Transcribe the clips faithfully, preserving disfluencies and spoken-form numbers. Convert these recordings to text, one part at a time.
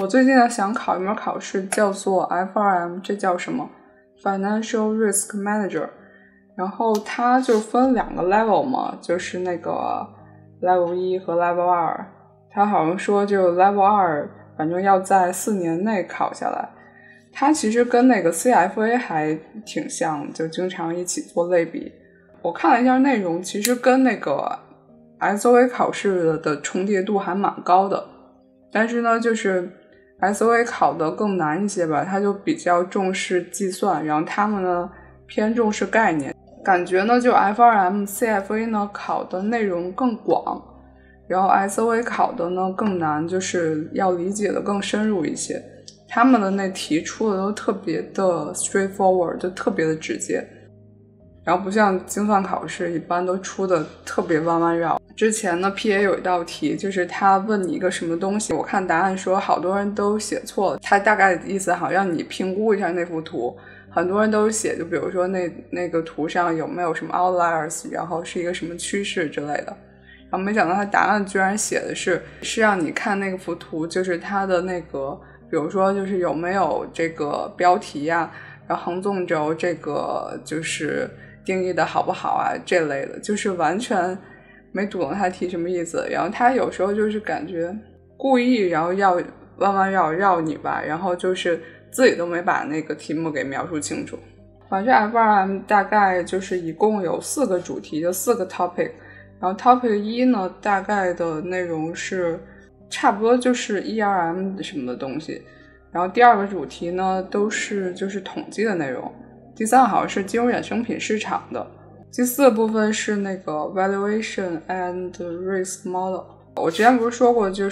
我最近呢想考一门考试叫做 F R M， 这叫什么 Financial Risk Manager， 然后它就分两个 level 嘛，就是那个 level 一和 level 二，它好像说就 level 二反正要在四年内考下来。它其实跟那个 C F A 还挺像，就经常一起做类比。我看了一下内容，其实跟那个 S O A 考试的重叠度还蛮高的，但是呢就是 S O A 考的更难一些吧，它就比较重视计算，然后他们呢偏重视概念。感觉呢就 F R M、C F A 呢考的内容更广，然后 S O A 考的呢更难，就是要理解的更深入一些。他们的那题出的都特别的 straightforward， 就特别的直接，然后不像精算考试一般都出的特别弯弯绕。之前呢 P A 有一道题，就是他问你一个什么东西，我看答案说好多人都写错了，他大概的意思好让你评估一下那幅图，很多人都写就比如说那那个图上有没有什么 outliers， 然后是一个什么趋势之类的，然后没想到他答案居然写的是是让你看那幅图，就是他的那个比如说就是有没有这个标题啊，然后横纵轴这个就是定义的好不好啊，这类的，就是完全没读懂他题什么意思。然后他有时候就是感觉故意然后要弯弯绕绕你吧，然后就是自己都没把那个题目给描述清楚。反正 F R M 大概就是一共有四个主题，就四个 topic， 然后 topic 一呢大概的内容是差不多就是 E R M 什么的东西，然后第二个主题呢都是就是统计的内容，第三个好像是金融衍生品市场的，第四个部分是那个 Valuation and Risk Model。 我之前不是说过就是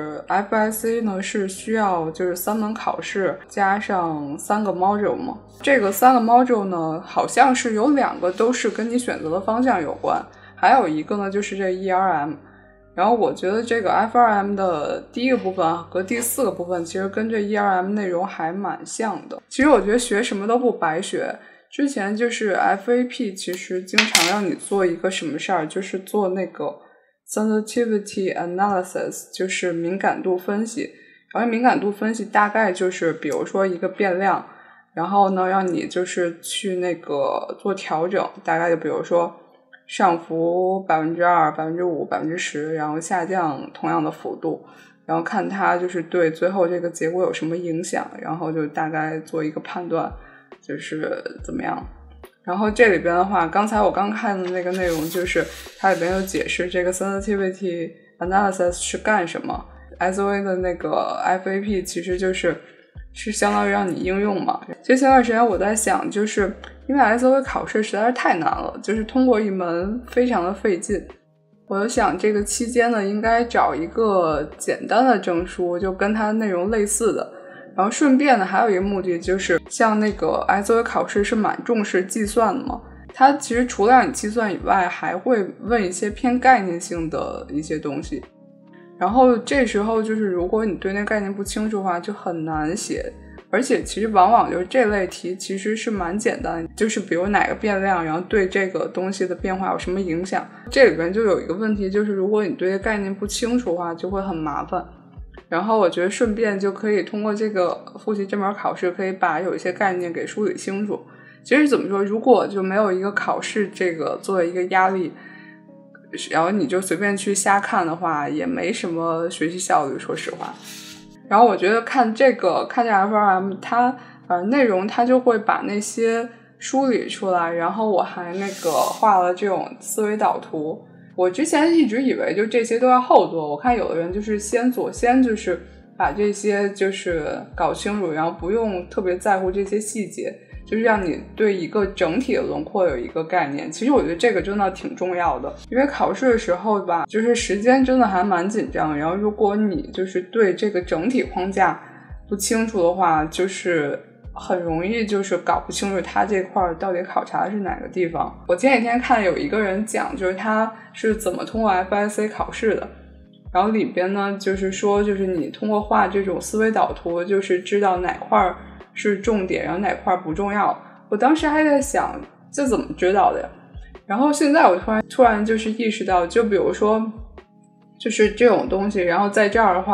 F S A 呢是需要就是三门考试加上三个 module 吗？这个三个 module 呢好像是有两个都是跟你选择的方向有关，还有一个呢就是这 E R M。然后我觉得这个 F R M 的第一个部分和第四个部分其实跟这 E R M 内容还蛮像的。其实我觉得学什么都不白学，之前就是 F A P 其实经常让你做一个什么事儿，就是做那个 sensitivity analysis， 就是敏感度分析。然后敏感度分析大概就是比如说一个变量，然后呢让你就是去那个做调整，大概就比如说上浮 百分之二、百分之五、百分之十， 然后下降同样的幅度，然后看它就是对最后这个结果有什么影响，然后就大概做一个判断就是怎么样。然后这里边的话，刚才我刚看的那个内容就是它里边有解释这个 sensitivity analysis 是干什么， S O A 的那个 F A P 其实就是是相当于让你应用嘛。其实前段时间我在想，就是因为 S O A 考试实在是太难了，就是通过一门非常的费劲，我就想这个期间呢应该找一个简单的证书，就跟它内容类似的，然后顺便呢还有一个目的就是像那个 S O A 考试是蛮重视计算的嘛，它其实除了让你计算以外还会问一些偏概念性的一些东西，然后这时候就是如果你对那概念不清楚的话就很难写，而且其实往往就是这类题其实是蛮简单，就是比如哪个变量然后对这个东西的变化有什么影响，这里边就有一个问题，就是如果你对这概念不清楚的话就会很麻烦。然后我觉得顺便就可以通过这个复习这门考试可以把有一些概念给梳理清楚。其实怎么说，如果就没有一个考试这个作为一个压力，然后你就随便去瞎看的话也没什么学习效率说实话。然后我觉得看这个看这 F R M 它呃内容它就会把那些梳理出来，然后我还那个画了这种思维导图。我之前一直以为就这些都要后做，我看有的人就是先做，先就是把这些就是搞清楚，然后不用特别在乎这些细节，就是让你对一个整体的轮廓有一个概念。其实我觉得这个真的挺重要的，因为考试的时候吧，就是时间真的还蛮紧张，然后如果你就是对这个整体框架不清楚的话，就是很容易就是搞不清楚他这块到底考察的是哪个地方。我前几天看有一个人讲就是他是怎么通过 F S A 考试的，然后里边呢就是说就是你通过画这种思维导图就是知道哪块是重点，然后哪块不重要。我当时还在想这怎么知道的呀，然后现在我突然突然就是意识到，就比如说就是这种东西，然后在这儿的话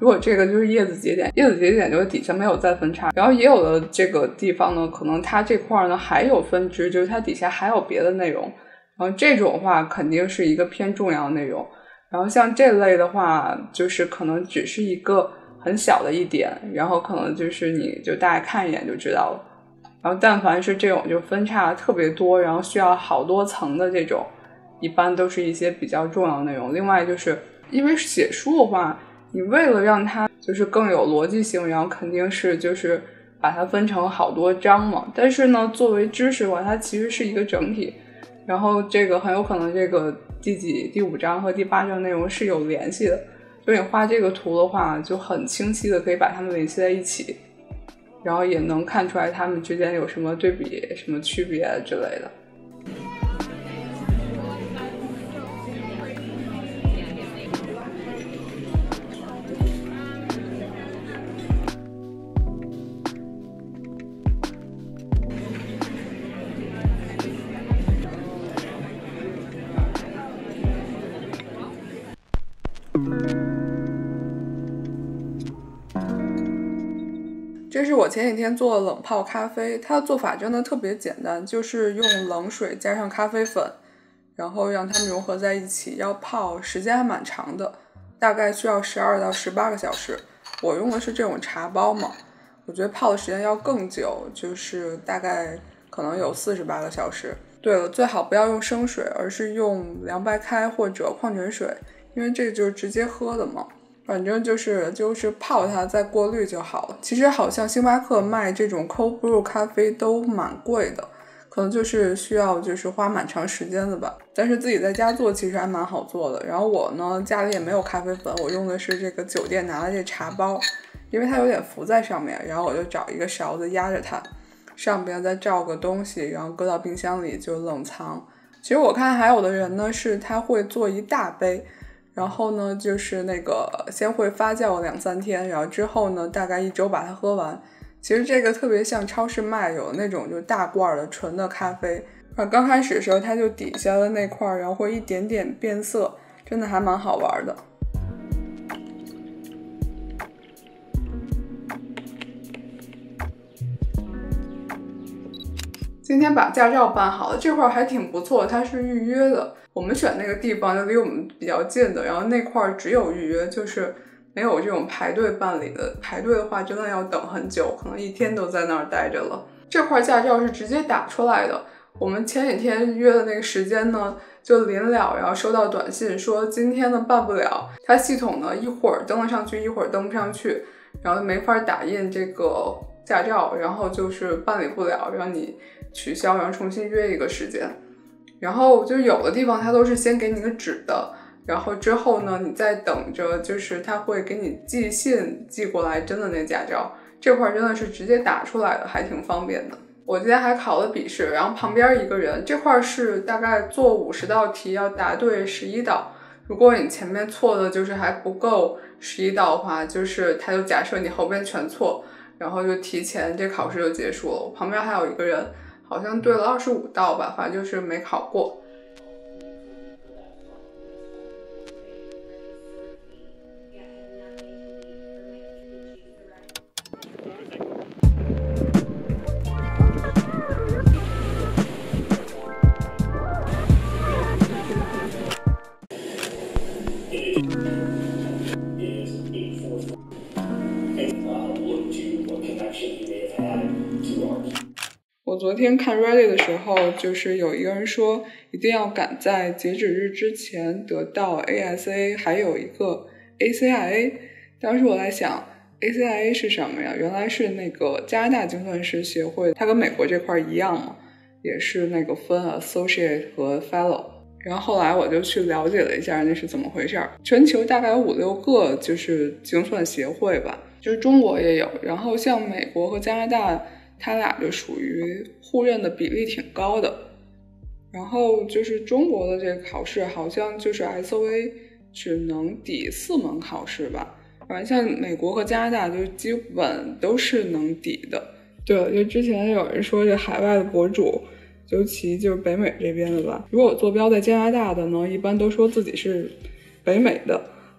如果这个就是叶子节点，叶子节点就是底下没有再分叉，然后也有的这个地方呢，可能它这块呢还有分支，就是它底下还有别的内容，然后这种的话肯定是一个偏重要的内容。然后像这类的话，就是可能只是一个很小的一点，然后可能就是你就大概看一眼就知道了。然后但凡是这种就分叉特别多，然后需要好多层的这种，一般都是一些比较重要的内容。另外就是因为写书的话，你为了让它就是更有逻辑性，然后肯定是就是把它分成好多章嘛。但是呢，作为知识的话，它其实是一个整体，然后这个很有可能这个第几第五章和第八章内容是有联系的，所以你画这个图的话就很清晰的可以把它们联系在一起，然后也能看出来它们之间有什么对比什么区别之类的。这是我前几天做的冷泡咖啡，它的做法真的特别简单，就是用冷水加上咖啡粉，然后让它们融合在一起，要泡时间还蛮长的，大概需要十二到十八个小时。我用的是这种茶包嘛，我觉得泡的时间要更久，就是大概可能有四十八个小时。对了，最好不要用生水，而是用凉白开或者矿泉水，因为这个就是直接喝的嘛。反正就是就是泡它再过滤就好了。其实好像星巴克卖这种 cold brew 咖啡都蛮贵的，可能就是需要就是花蛮长时间的吧。但是自己在家做其实还蛮好做的。然后我呢家里也没有咖啡粉，我用的是这个酒店拿的这茶包，因为它有点浮在上面，然后我就找一个勺子压着它，上边再罩个东西，然后搁到冰箱里就冷藏。其实我看还有的人呢是他会做一大杯，然后呢就是那个先会发酵两三天，然后之后呢大概一周把它喝完。其实这个特别像超市卖有那种就大罐的纯的咖啡，刚开始的时候它就底下的那块然后会一点点变色，真的还蛮好玩的。今天把驾照办好了，这块还挺不错，它是预约的。我们选那个地方就离我们比较近的，然后那块只有预约，就是没有这种排队办理的。排队的话真的要等很久，可能一天都在那儿待着了。这块驾照是直接打出来的，我们前几天约的那个时间呢就临了，然后收到短信说今天呢办不了，它系统呢一会儿登了上去一会儿登不上去，然后没法打印这个驾照，然后就是办理不了，让你取消，然后重新约一个时间。然后就有的地方它都是先给你个纸的，然后之后呢你再等着，就是他会给你寄信寄过来真的那驾照。这块真的是直接打出来的，还挺方便的。我今天还考了笔试，然后旁边一个人，这块是大概做五十道题要答对十一道，如果你前面错的就是还不够十一道的话，就是他就假设你后边全错，然后就提前这考试就结束了。我旁边还有一个人好像对了二十五道吧，反正就是没考过。我昨天看 Reddit 的时候，就是有一个人说一定要赶在截止日之前得到 A S A 还有一个 A C I A。 当时我在想 A C I A 是什么呀？原来是那个加拿大精算师协会，它跟美国这块一样嘛，也是那个分 Associate 和 Fellow。然后后来我就去了解了一下那是怎么回事。全球大概有五六个就是精算协会吧，就是中国也有，然后像美国和加拿大他俩就属于互认的比例挺高的。然后就是中国的这个考试好像就是 S O A 只能抵四门考试吧，反正像美国和加拿大就基本都是能抵的。对，就之前有人说这海外的博主，尤其就是北美这边的吧，如果有坐标在加拿大的呢，一般都说自己是北美的，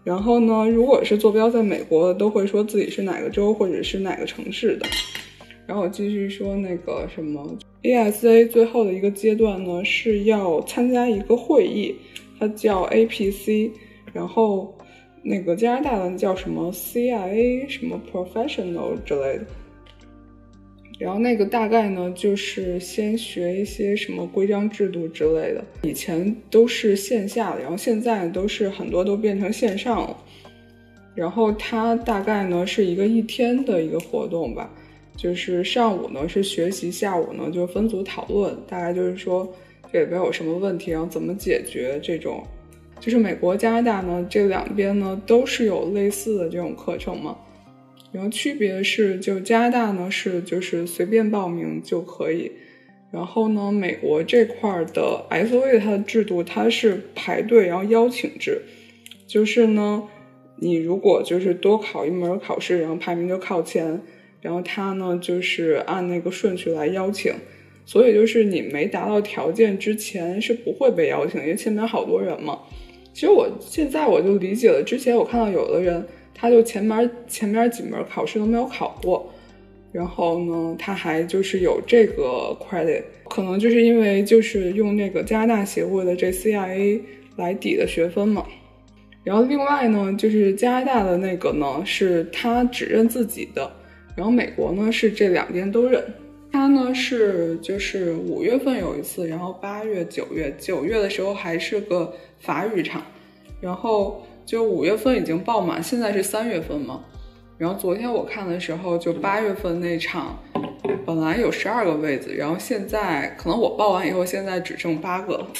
然后呢，如果是坐标在美国的，都会说自己是哪个州或者是哪个城市的。然后我继续说那个什么 A S A 最后的一个阶段呢，是要参加一个会议，它叫 A P C， 然后那个加拿大的叫什么 C I A 什么 Professional 之类的。然后那个大概呢，就是先学一些什么规章制度之类的，以前都是线下的，然后现在都是很多都变成线上了。然后它大概呢是一个一天的一个活动吧，就是上午呢是学习，下午呢就分组讨论，大概就是说这里边有什么问题，然后怎么解决这种。就是美国加拿大呢这两边呢都是有类似的这种课程嘛。然后区别是，就加拿大呢是就是随便报名就可以，然后呢美国这块的 S O A 它的制度它是排队然后邀请制，就是呢你如果就是多考一门考试，然后排名就靠前，然后它呢就是按那个顺序来邀请，所以就是你没达到条件之前是不会被邀请，因为前面好多人嘛。其实我现在我就理解了，之前我看到有的人他就前面前面几门考试都没有考过，然后呢他还就是有这个 credit， 可能就是因为就是用那个加拿大协会的这 C I A 来抵的学分嘛。然后另外呢就是加拿大的那个呢是他只认自己的，然后美国呢是这两边都认。他呢是就是五月份有一次，然后八月九月九月的时候还是个法语场，然后就五月份已经报满，现在是三月份嘛。然后昨天我看的时候，就八月份那场本来有十二个位子，然后现在可能我报完以后，现在只剩八个了。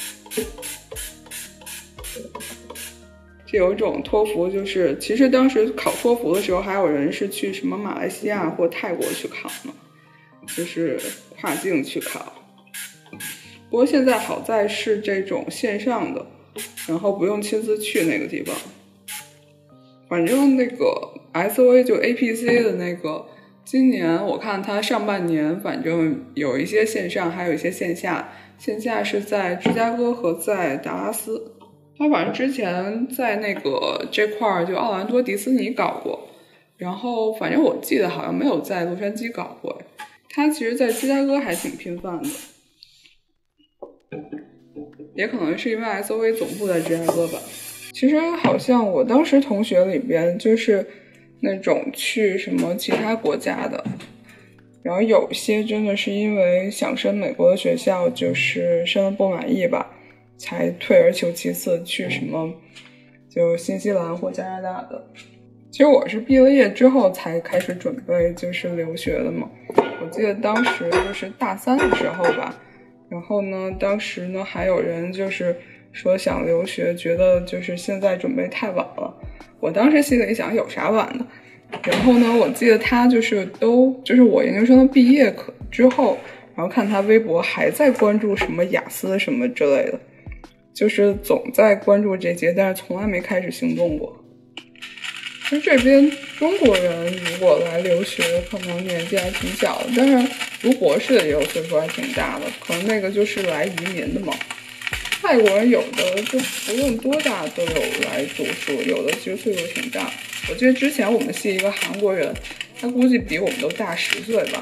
这有一种托福，就是其实当时考托福的时候，还有人是去什么马来西亚或泰国去考呢，就是跨境去考。不过现在好在是这种线上的，然后不用亲自去那个地方。反正那个 S O A 就 A P C 的那个，今年我看它上半年反正有一些线上，还有一些线下。线下是在芝加哥和在达拉斯。它反正之前在那个这块就奥兰多迪士尼搞过，然后反正我记得好像没有在洛杉矶搞过。它其实在芝加哥还挺频繁的，也可能是因为 S O A 总部在芝加哥吧。其实好像我当时同学里边就是那种去什么其他国家的，然后有些真的是因为想升美国的学校，就是升得不满意吧，才退而求其次去什么就新西兰或加拿大的。其实我是毕了业之后才开始准备就是留学的嘛，我记得当时就是大三的时候吧，然后呢当时呢还有人就是说想留学，觉得就是现在准备太晚了。我当时心里想有啥晚的，然后呢我记得他就是都就是我研究生的毕业课之后，然后看他微博还在关注什么雅思什么之类的，就是总在关注这些，但是从来没开始行动过。其实这边中国人如果来留学，可能年纪还挺小的，但是读博士的也有岁数还挺大的，可能那个就是来移民的嘛。泰国人有的就不论多大都有来读书，有的其实岁数挺大。我记得之前我们系一个韩国人，他估计比我们都大十岁吧。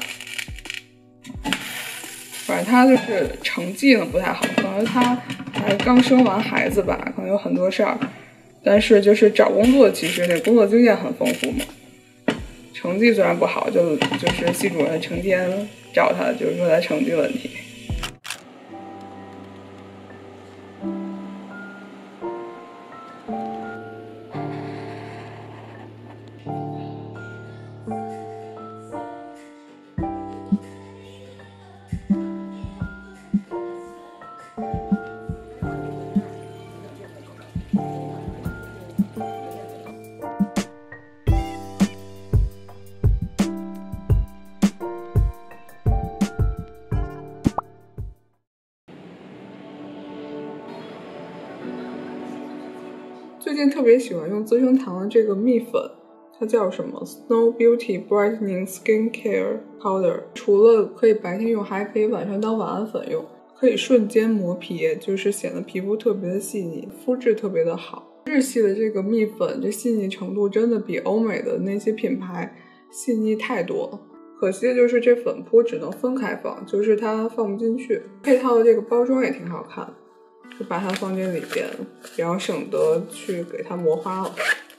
反正他就是成绩呢不太好，可能他还刚生完孩子吧，可能有很多事儿。但是就是找工作，其实那工作经验很丰富嘛。成绩虽然不好，就就是系主任成天找他，就是说他成绩问题。最近特别喜欢用资生堂的这个蜜粉，它叫什么 Snow Beauty Brightening Skin Care Powder， 除了可以白天用，还可以晚上当晚安粉用，可以瞬间磨皮，就是显得皮肤特别的细腻，肤质特别的好。 日系的这个蜜粉这细腻程度真的比欧美的那些品牌细腻太多了。可惜的就是这粉扑只能分开放，就是它放不进去。配套的这个包装也挺好看，就把它放进里边，然后省得去给它磨花了。